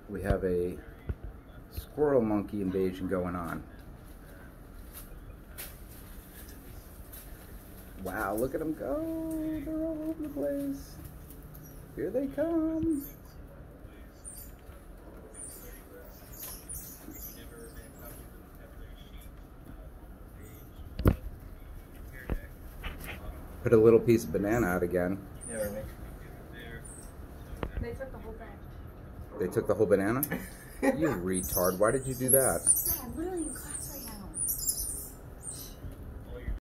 we have a squirrel monkey invasion going on. Wow, look at them go. They're all over the place. Here they come. Put a little piece of banana out again. Yeah, right. They took the whole thing. They took the whole banana? You retard. Why did you do that? Yeah, I'm literally in class.